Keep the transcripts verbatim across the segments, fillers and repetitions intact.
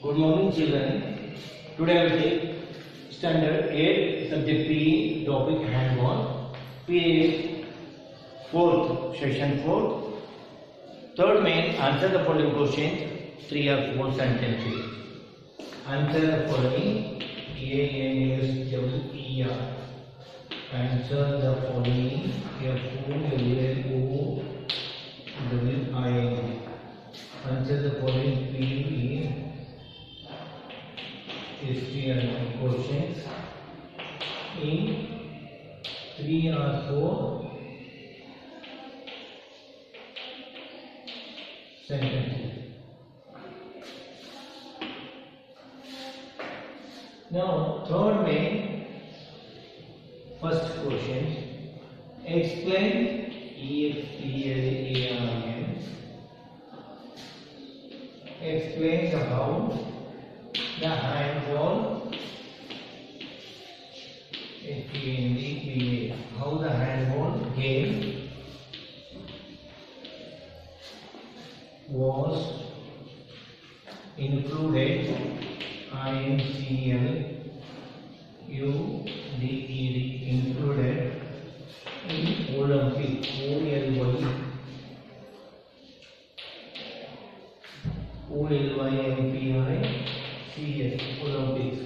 Good morning, children. Today I will take standard eight, subject P E, topic handball. P E is fourth, section fourth. Third main, answer the following questions, three or four sentences. Answer the following, A N S W E R. Answer the following, F O L O W I N. Answer the following, P E history and questions in three or four sentences. Now, third main, first question, explain E X P L A R N. Explains how the handball how the handball game was included I N C L U D E D included in Olympic O L Y O L Y M P I C S Olympics.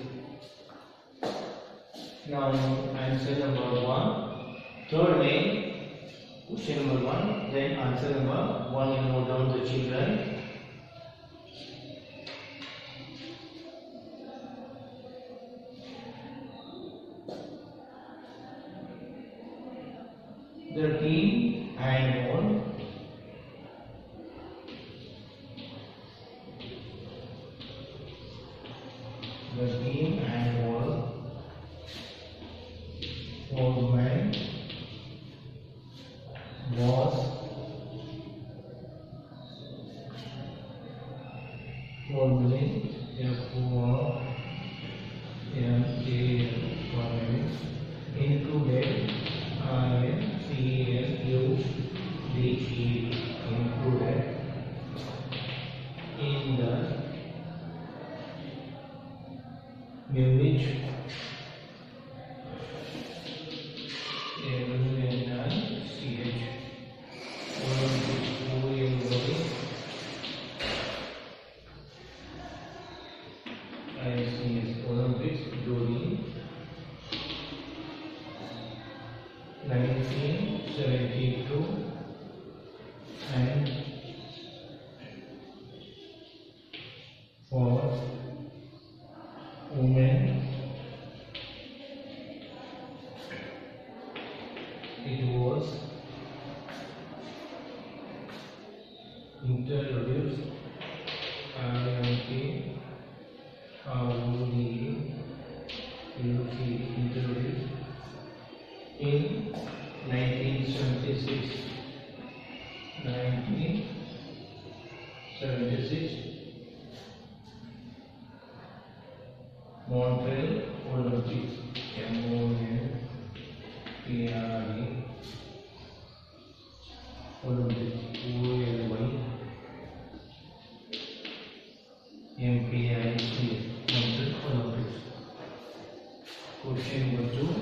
Now answer number one. Third main, question number one. Then answer number one. You note down the children. The team handball the team handball format was formally F O R M A L included I N C L U D E included in the Munich M N I C H Olympic O L Y I C S Olympics during nineteen seventy-two and for women it was introduced I M P R O D E introduced in nineteen seventy-six. nineteen seventy-six Montreal Olympics, M O N T R E Olympics, O L Y M P I C, Montreal Olympics. Question number two.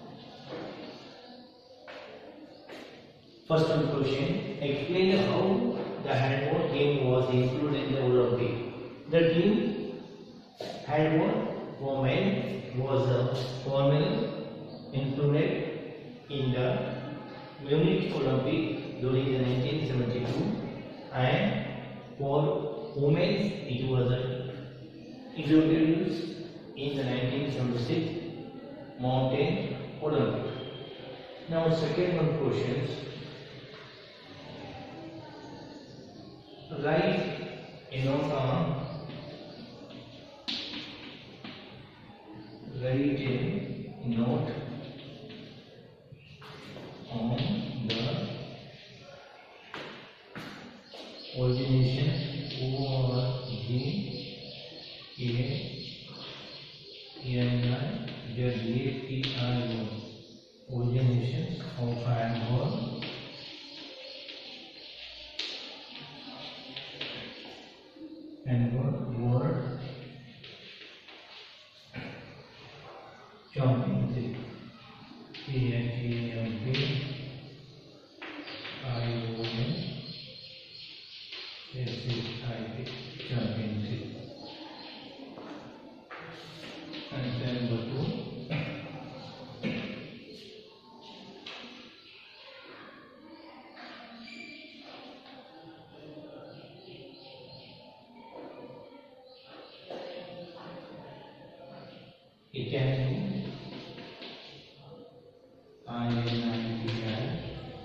First one question, explain how the handball game was included in the Olympic. The team handball for men was uh, formally included in the Munich Olympic during the nineteen seventy-two, and for women it was uh, introduced in the nineteen seventy-six Mountain Olympic. Now second one questions, write a note on write a note on the origination O R G A N I Z A T I O origination of handball and word it can I N I T I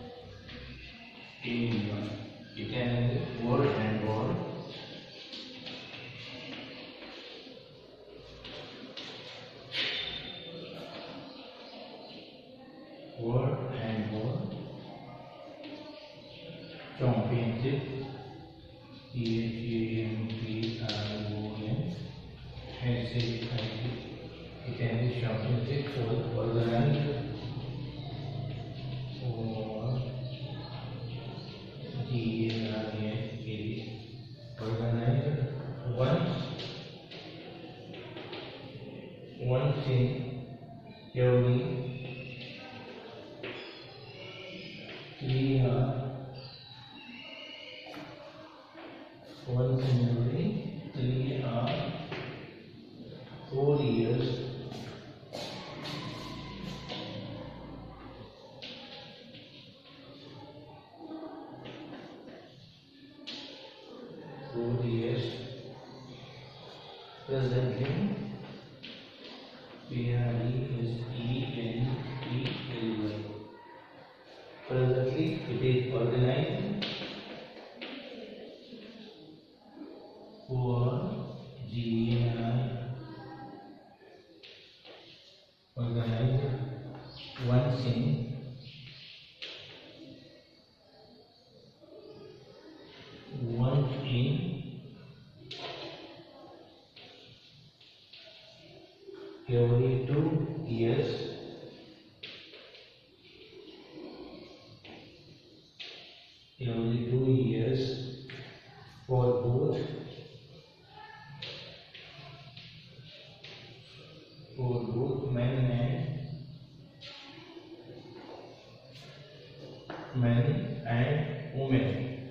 A one. It can world handball. World Handball Championship. C H A M P I O N S H I P. It can be championship for organized or G A R A N A organized once once in every three or once in every three or four years. Four years. Presently, P R E is E N E L Y. Presently, it is organized for G A I, organized once in once in every two years. Every two years for both for both men and men and women.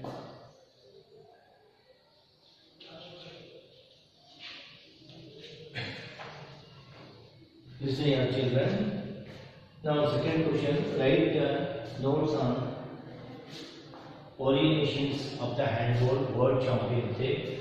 Listen, your children. Now, second question. Write the notes on originations of the handball world championship.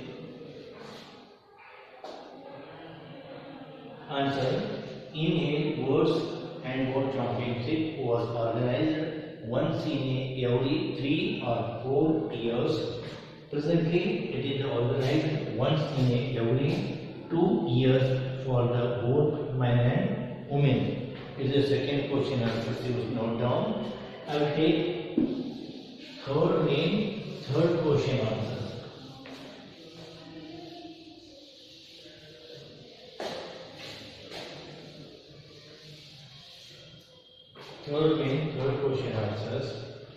Answer: in a world handball championship was organized once in a every three or four years. Presently, it is organized once in a every two years for the both men and women. This is the second question answer. Please note down. I will take third main, third question answer. Third main, third question answers.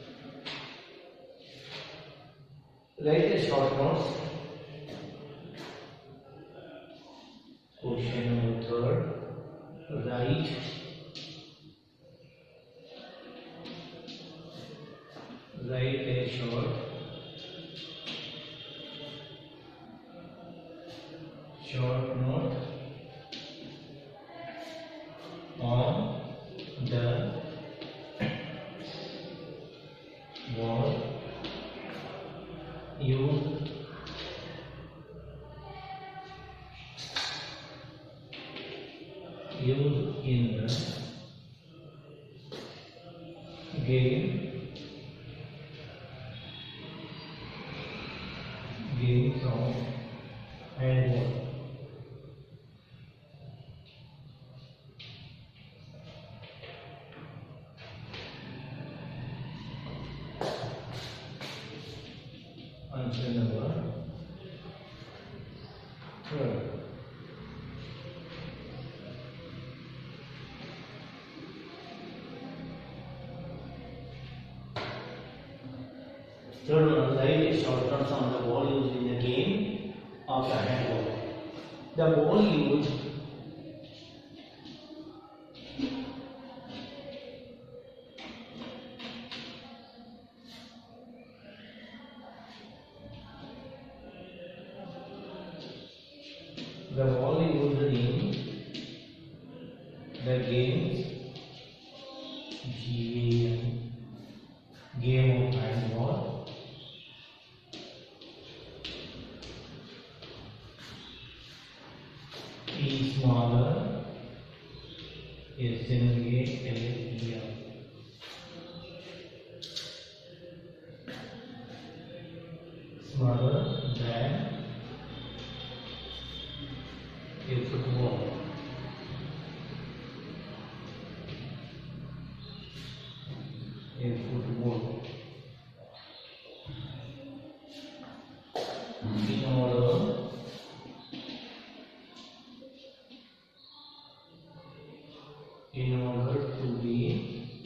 Write a short notes. Question number third. Write Write a short short note on the wall used used in the game games of handball. Answer number third. Third one, write a short notes on the ball used in the game of the handball. The ball used the ball used in the games G game of handball is smaller S N A L E R. Smaller than a football. A football. In order in order to be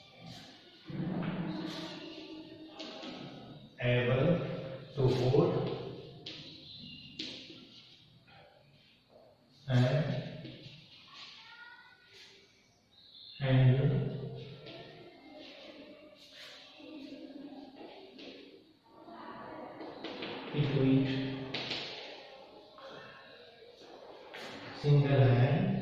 able to hold and handle it with single hand,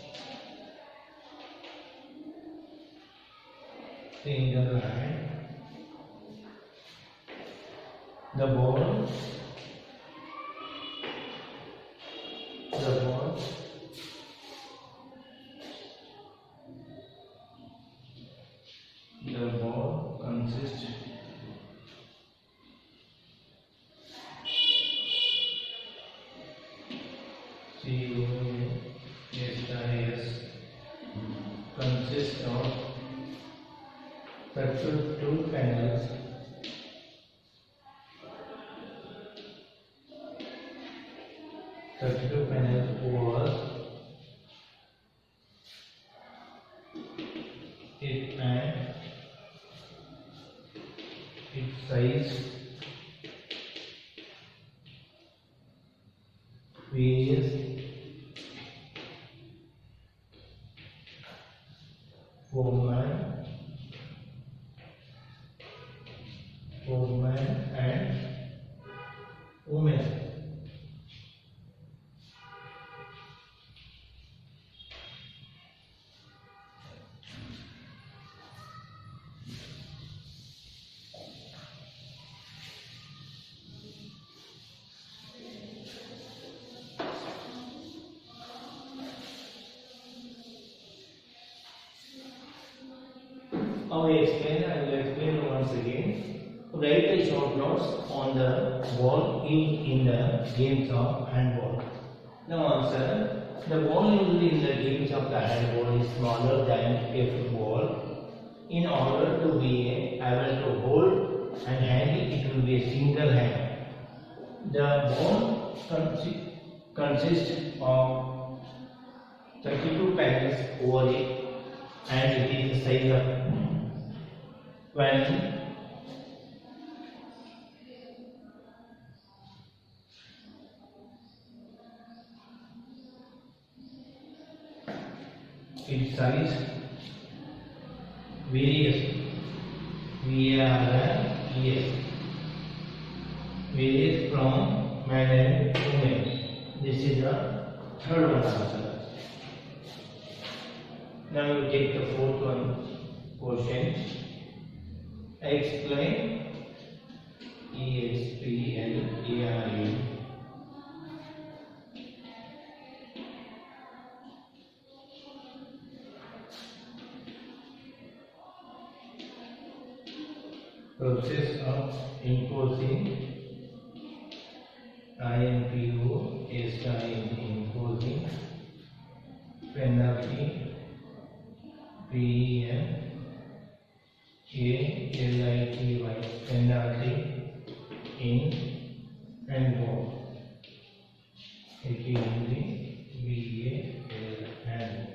single hand, the ball, the ball, the ball consists C O S I S consists of thirty-two panels thirty-two panels over it and its size varies for man, for man and women. I will explain, I will explain once again. Write the short notes on the ball in, in the games of handball. Now answer. The ball used in the games of the handball is smaller than a football. In order to be able to hold and handle it will be a single hand. The ball consi consists of thirty-two panels over it and it is the size of when its size varies V A R E S varies from man and woman. This is the third one answer. Now you take the fourth one question. Explain E X P L A R E. Process of imposing I M P O S I imposing penalty P E N A L I T Y penalty in handball. It is only V A L handball.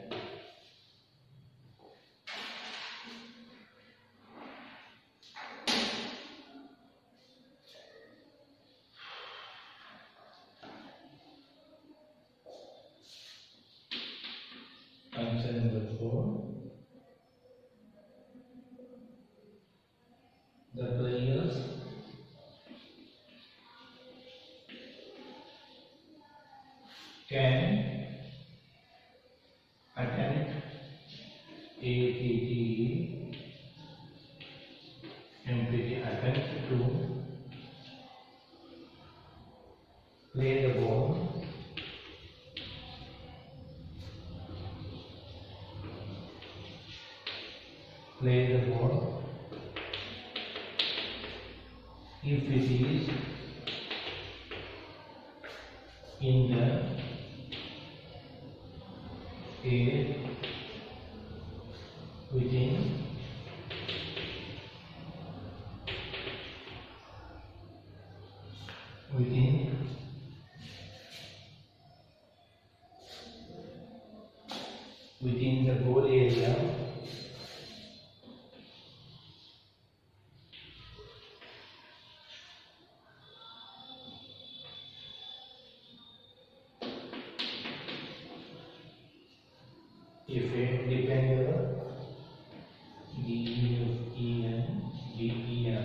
Answer number four. The players can attempt A T T M P T attempt to play the ball play the ball. If it is in the air within within within the goal area, if a defender D E N D E N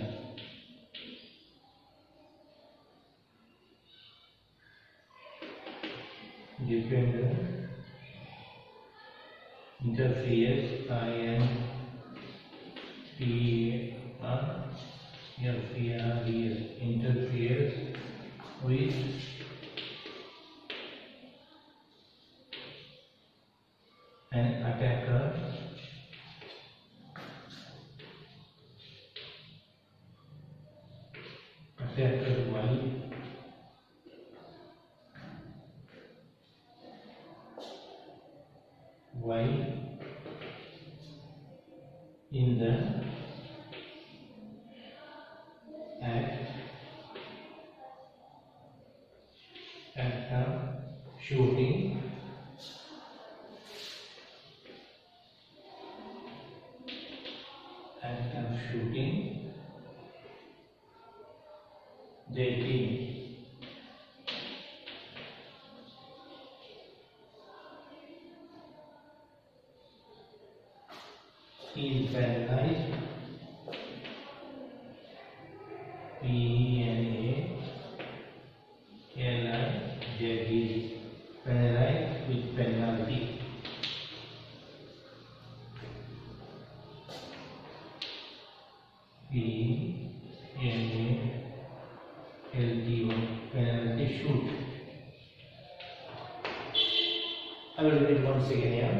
defender interferes I N T R F E R E S interferes with an attacker attacker while while in the act act of shooting act of shooting the team is penalized P E N A L I Z E penalized with penalty P E N A L T Y penalty shoot. I will read once again here.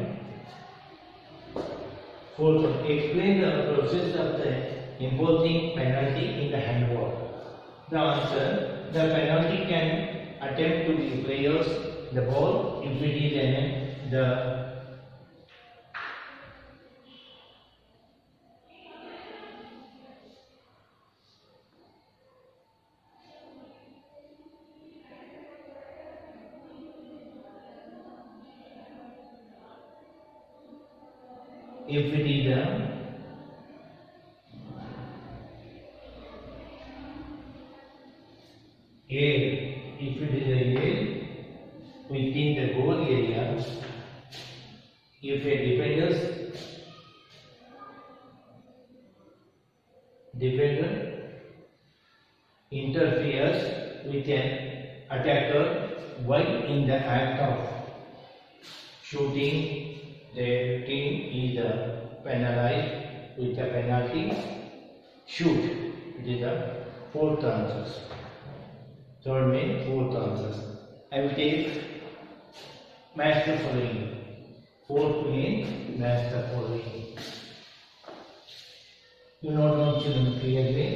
Fourth one, explain the process of the imposing penalty in the handball. The answer, the penalty can attempt to the players the ball if it is in the if it is a air, if it is a air within the goal area, if a defender's defender interferes with an attacker while in the act of shooting, the team is uh, penalized with a penalty shoot. It is the fourth answer. Third main, fourth answer. I will take match the following. Fourth main, match the following. You know not children clearly.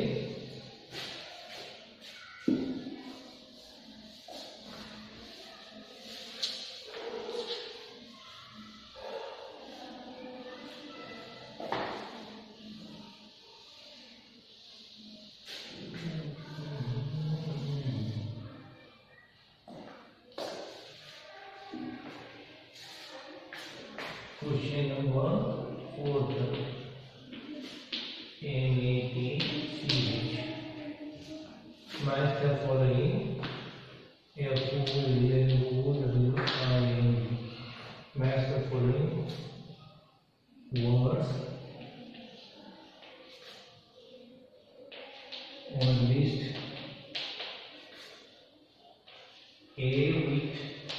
Question number four. M A T C H. Match the following. F O L O W I N G. Match the following words on list A with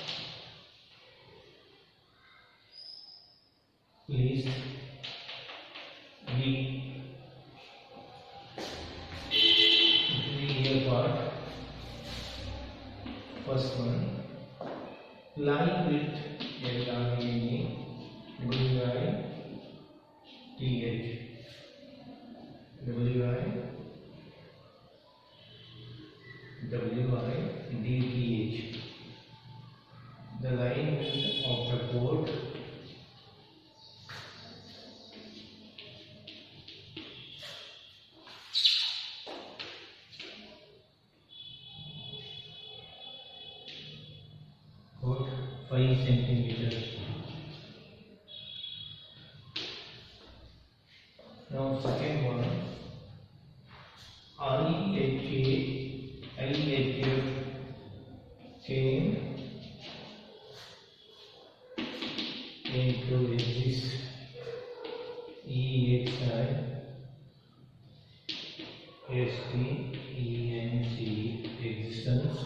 list B. Real part. First one, line with L I N E, blue line, T H. W I W I D T H. The line of the code code five centimeters. Now second one, I H A I H F came into this E X I S T E N C existence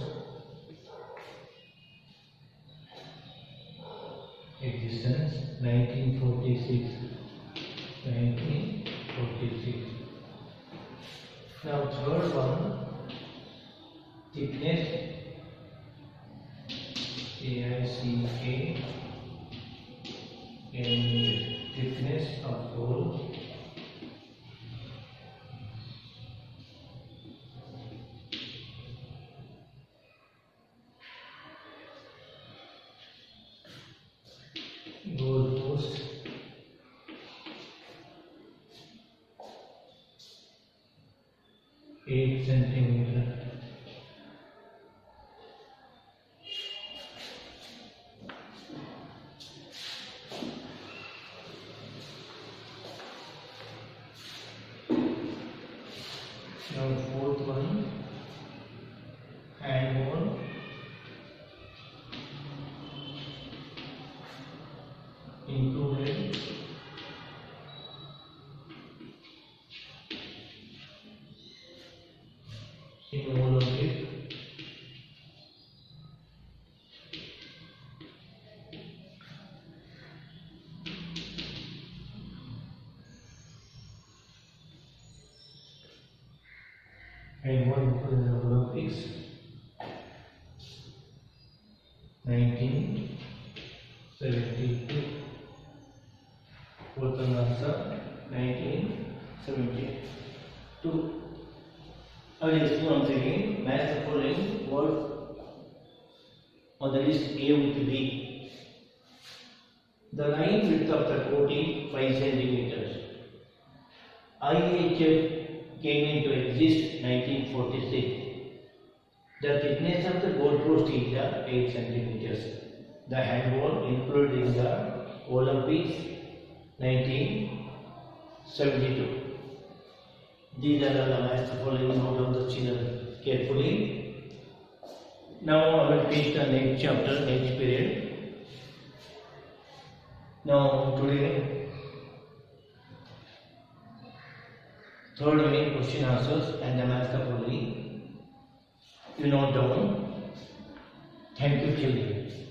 existence nineteen forty-six nineteen forty-six. Now third one, thickness A I C K in thickness of hole goal post eight centimeter. Now fourth one, hand wall included in all of it. And one Olympics nineteen seventy-two. Fourth answer nineteen seventy-two. I will explain once again. Match the following word on the list A with B. The line width of the coat is five centimeters. I H F came into exist nineteen forty-six. The thickness of the goalpost is eight centimeters. The hand wall included in the Olympics nineteen seventy-two. These are the lines following out of the children carefully. Now I will teach the next chapter, next period. Now today, third unit question answers and the math the following. You note down. Thank you children.